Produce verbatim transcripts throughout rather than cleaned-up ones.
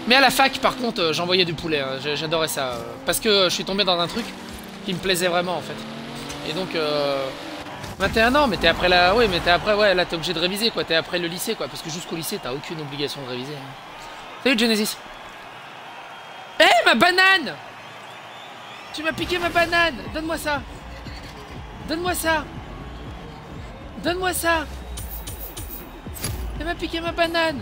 Mais à la fac, par contre, euh, j'envoyais du poulet. Hein. J'adorais ça. Euh, parce que euh, je suis tombé dans un truc qui me plaisait vraiment, en fait. Et donc, euh, vingt et un ans, mais t'es après la... Oui, mais t'es après... Ouais, là, t'es obligé de réviser, quoi. T'es après le lycée, quoi. Parce que jusqu'au lycée, t'as aucune obligation de réviser. Hein. Salut, Genesis. Eh, hey, ma banane! Tu m'as piqué ma banane! Donne-moi ça! Donne-moi ça! Donne-moi ça! Elle m'a piqué ma banane!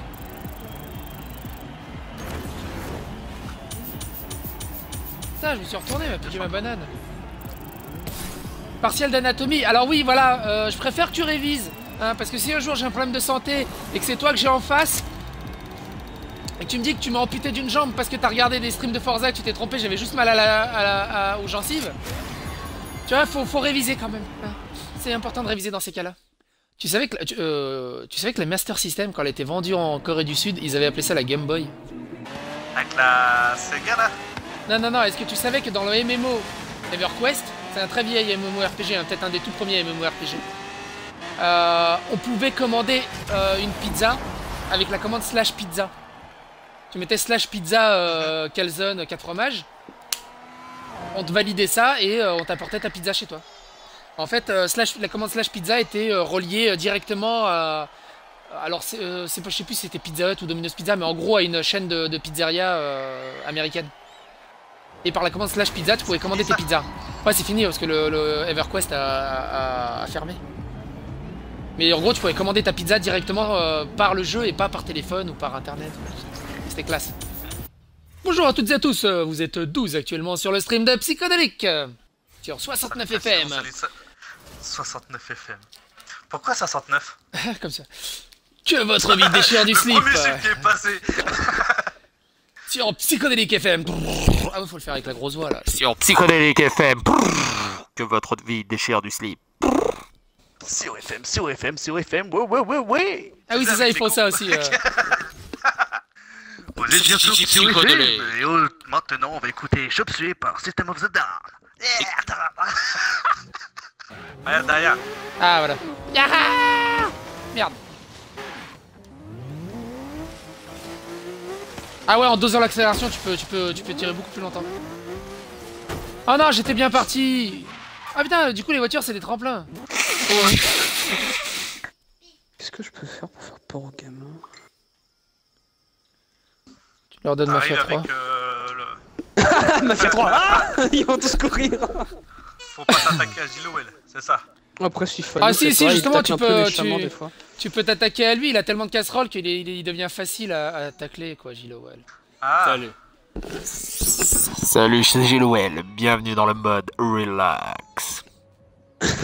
Putain, je me suis retourné, elle m'a piqué ma banane. Partiel d'anatomie. Alors oui, voilà, euh, je préfère que tu révises. Hein, parce que si un jour j'ai un problème de santé et que c'est toi que j'ai en face, et que tu me dis que tu m'as amputé d'une jambe parce que t'as regardé des streams de Forza et que tu t'es trompé, j'avais juste mal à la, à la, à, aux gencives. Tu vois, faut, faut réviser quand même. Hein. C'est important de réviser dans ces cas-là. Tu savais que, tu, euh, tu savais que la Master System, quand elle était vendue en Corée du Sud, ils avaient appelé ça la Game Boy. Avec la Sega là? Non, non, non, est-ce que tu savais que dans le M M O EverQuest, c'est un très vieil MMORPG, hein, peut-être un des tout premiers MMORPG, euh, on pouvait commander euh, une pizza avec la commande slash pizza. Tu mettais slash pizza euh, calzone quatre fromages, on te validait ça et euh, on t'apportait ta pizza chez toi. En fait, euh, slash, la commande slash pizza était euh, reliée euh, directement à... Alors, c'est, euh, c'est pas, je sais plus si c'était Pizza Hut ou Domino's Pizza, mais en gros à une chaîne de, de pizzeria euh, américaine. Et par la commande slash pizza, tu pouvais commander tes pizzas. Ouais, c'est fini parce que le, le EverQuest a, a, a fermé. Mais en gros, tu pouvais commander ta pizza directement euh, par le jeu et pas par téléphone ou par internet. C'était classe. Bonjour à toutes et à tous, vous êtes douze actuellement sur le stream de Psychodélique sur soixante-neuf F M. soixante-neuf F M. Pourquoi soixante-neuf? Comme ça. Que votre vie déchire du slip. Le premier chiffre qui est passé. Sur Psychodélique F M. Ah ouais, faut le faire avec la grosse voix là. Sur Psychodélique F M. Que votre vie déchire du slip. Sur F M, sur F M, sur F M, ouais, ouais, ouais, ouais. Ah oui, c'est ça, ils font ça aussi. Euh... Vous êtes bien sûr sur F M. Et oh, maintenant, on va écouter Chop Suey par System of the Down. Regarde derrière. Ah voilà. Yaha! Merde. Ah ouais, en dosant l'accélération, tu peux, tu peux, tu peux tirer beaucoup plus longtemps. Oh non, j'étais bien parti. Ah putain, du coup les voitures c'est des tremplins. Qu'est-ce que je peux faire pour faire peur aux gamins? Tu leur donnes Mafia trois. Avec, euh, le... Mafia trois. Ah, ils vont tous courir. Faut pas t'attaquer à Gilowell, c'est ça. Après, si Ah si, si, justement, tu peux, tu, tu peux t'attaquer à lui, il a tellement de casseroles qu'il il, il devient facile à, à tacler, quoi, Gilowell. Ah. Salut. Salut, c'est Gilowell, bienvenue dans le mode relax. Fais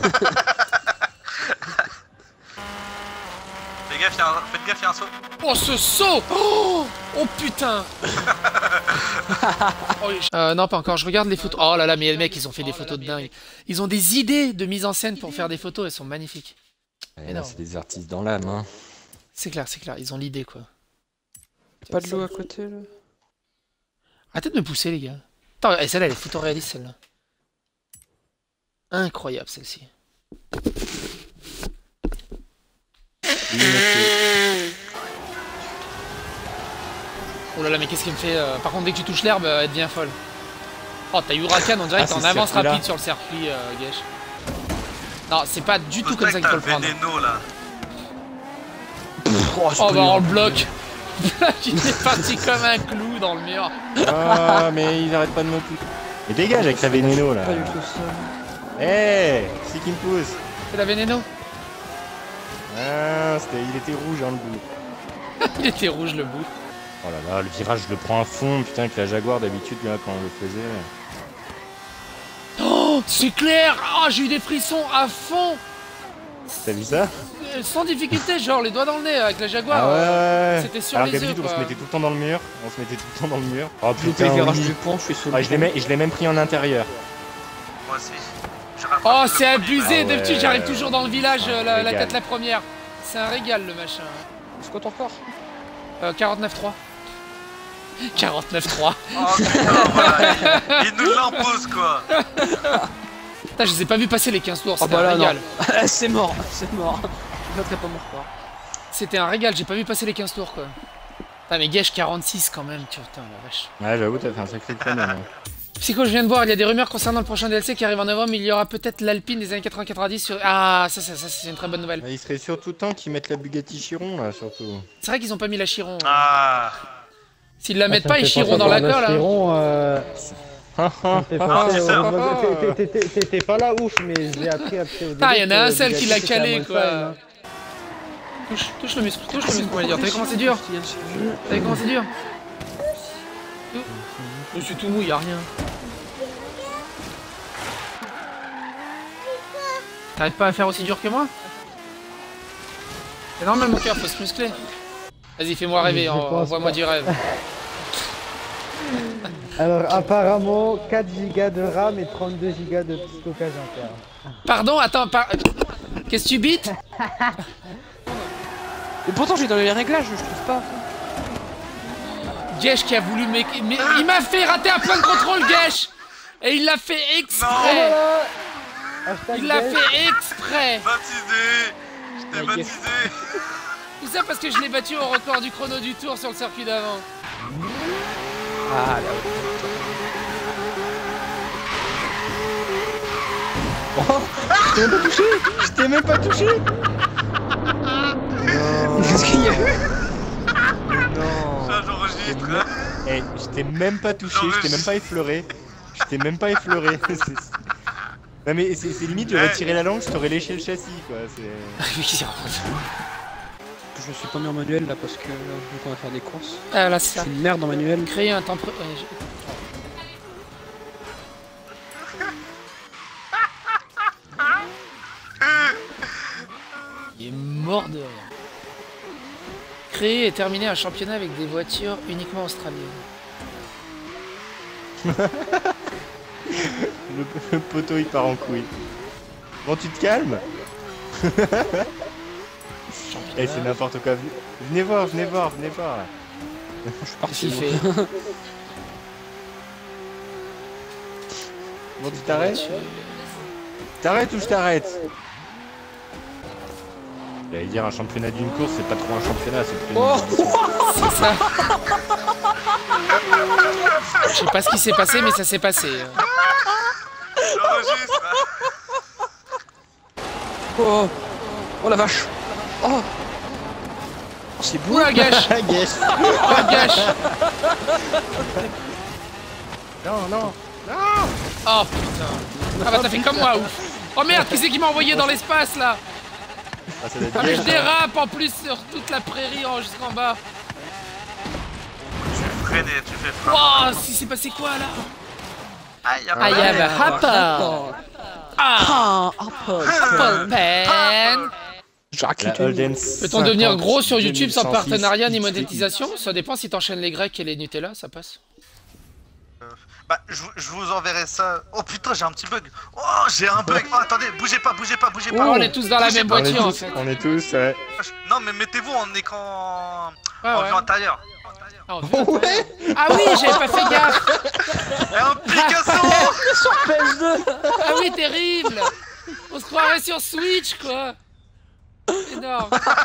gaffe, y'a un... Faites gaffe, y'a un saut. Oh, ce saut! Oh, oh putain! Oh, euh, non, pas encore, je regarde les photos. Oh là là, mais les mecs, ils ont fait des photos de dingue. Ils ont des idées de mise en scène pour faire des photos, elles sont magnifiques. C'est des artistes dans l'âme, hein. C'est clair, c'est clair, ils ont l'idée, quoi. Pas de l'eau à côté, là? Arrêtez de me pousser, les gars. Attends, eh, celle-là, elle est photoréaliste, celle-là. Incroyable, celle-ci. Oh là là, mais qu'est-ce qu'il me fait euh... Par contre, dès que tu touches l'herbe, elle devient folle. Oh, t'as eu Huracan, on dirait que t'es en avance rapide sur le circuit, euh, Gesh. Non, c'est pas du tout comme ça qu'il faut le prendre. Vénéno, là. Oh, oh bah on le bloque. Il est parti comme un clou dans le mur. Ah, mais il arrête pas de me pousser. Mais dégage avec ta vénéno là. Eh, hey, c'est qui me pousse. C'est la vénéno. Ah, il était rouge hein, le bout. Il était rouge le bout. Oh là là, le virage je le prends à fond, putain, avec la Jaguar d'habitude là quand on le faisait. Oh, c'est clair. Oh, j'ai eu des frissons à fond. T'as vu ça? Sans difficulté, genre les doigts dans le nez avec la Jaguar. Ah ouais, ouais. C'était sur alors les yeux, on se mettait tout le temps dans le mur. On se mettait tout le temps dans le mur. Oh putain, le virage du pont, je suis sur le ah, je l'ai même pris en intérieur. Moi aussi. Oh, c'est abusé, ah, d'habitude ouais. j'arrive toujours dans le village, ah, la, la tête la première. C'est un régal le machin. C'est quoi ton corps? euh, quarante-neuf trois. quarante-neuf trois. Oh putain, voilà, il, il nous l'impose quoi. Putain, je les ai pas vu passer les quinze tours, c'était oh bah un là, régal. C'est mort, c'est mort. Je battrai pas mon record. C'était un régal, j'ai pas vu passer les quinze tours quoi. Putain, mais Gesh quarante-six quand même, tu vois, putain, la vache. Ouais, j'avoue, t'as fait un sacré canon. Hein. Psycho, je viens de voir, il y a des rumeurs concernant le prochain D L C qui arrive en novembre, il y aura peut-être l'Alpine des années quatre-vingts quatre-vingt-dix sur... Ah, ça, ça, ça c'est une très bonne nouvelle. Bah, il serait surtout temps qu'ils mettent la Bugatti Chiron, là, surtout. C'est vrai qu'ils ont pas mis la Chiron. Ah. S'ils la mettent Ah, pas, ils chieront dans la colle, là. Chiron, euh... Ah, ah, T'es ah, pas, c'est ça. euh, t'es- t'es- t'es- t'es pas là ouf, mais j'ai appris après au début. Putain, y'en a un que seul qui l'a Bugatti, calé, c'était à quoi. Montagne, hein. Touche, touche le muscle, touche le muscle, on va dire. T'as vu comment c'est dur? T'as vu comment c'est dur? Je suis tout mou, y'a rien. T'arrives pas à faire aussi dur que moi? C'est normal mon cœur, faut se muscler. Vas-y, fais-moi rêver, Je en- pense envoie-moi pas. du rêve. Alors apparemment quatre gigas de RAM et trente-deux gigas de stockage interne. Pardon, attends, par... Qu'est-ce que tu bites? Et pourtant, j'ai dans les réglages, je trouve pas. Gesh qui a voulu mais, mais il m'a fait rater un point de contrôle, Gesh. Et il l'a fait exprès. Hashtag Il l'a Gesh. fait exprès. Baptisé. Je t'ai Ouais, baptisé. Tout ça parce que je l'ai battu au record du chrono du tour sur le circuit d'avant. Ah, là, Je t'ai même pas touché. qu'est-ce qu'il y a eu? Non. Ça, j'enregistre. Eh, je t'ai même pas touché, je t'ai même pas effleuré. Je t'ai même pas effleuré. C'est- Non mais c'est c'est limite, j'aurais tiré la langue, je t'aurais léché le châssis, quoi. C'est... Je suis pas mis en manuel là parce que là, vu qu'on va faire des courses. Ah là, Je c'est ça. suis une merde en manuel. Créer un temps... pré- ouais, je- Il est mort de rire. Créer et terminer un championnat avec des voitures uniquement australiennes. Le, le poteau il part en couille. Bon, tu te calmes. Eh, c'est n'importe quoi. Venez voir, venez voir, venez voir. Je suis Qu'est-ce parti. qu'il moi. fait? Bon, tu t'arrêtes? T'arrêtes ou je t'arrête? J'allais dire un championnat d'une course, c'est pas trop un championnat, c'est plutôt une compétition. C'est ça. Je sais pas ce qui s'est passé, mais ça s'est passé. J'enregistre. Oh, oh la vache. Oh, oh c'est beau. Oula, gâche. Yes. Oh, gâche. Non, non. Oh putain. Ah bah t'as fait comme moi, ouf. Oh merde, qui c'est qui m'a envoyé dans l'espace là? Ah, ça doit être Ah mais je bien, ça. dérape en plus sur toute la prairie en- jusqu'en bas. Tu fais freiner, tu fais freiner. Wow, si c'est passé quoi là? Aïe, y'a I pas have de- a apple. Ah, Ah, Apple. apple pen. J'ai raclé La tout. Holden Peut-on devenir gros sur cinquante, YouTube sans deux mille cent six, partenariat ni X T. monétisation? Ça dépend si t'enchaînes les grecs et les Nutella, ça passe. Bah, je, vous- je vous enverrai ça. Oh putain, j'ai un petit bug. Oh, j'ai un bug. Oh, attendez, bougez pas, bougez pas, bougez pas. Oh, on est tous dans la Bougez même pas. On est voiture en tous, fait. on est tous, ouais. Non, mais mettez-vous en écran. Ah en ouais. vue intérieure. Ah, on veut- Ah oui, j'avais pas fait gaffe. Et un Picasso. P S deux. Ah oui, terrible. On se croirait sur Switch quoi. Énorme.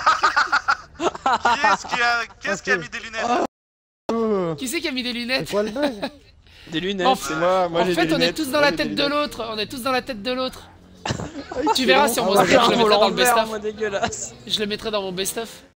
Qui est-ce qui a, qui est-ce qui a mis des lunettes? Qui c'est qui a mis des C'est lunettes? quoi le bug? Des lunettes. En C'est moi, moi En j'ai fait, des on est lunettes. tous dans Moi, la j'ai tête des de lunettes. l'autre. On est tous dans la tête de l'autre. Ah, Tu verras sur mon Ah, Snap, je le J'ai un mettrai volant dans le vert, best-of. moi, dégueulasse. Je le mettrai dans mon best-of.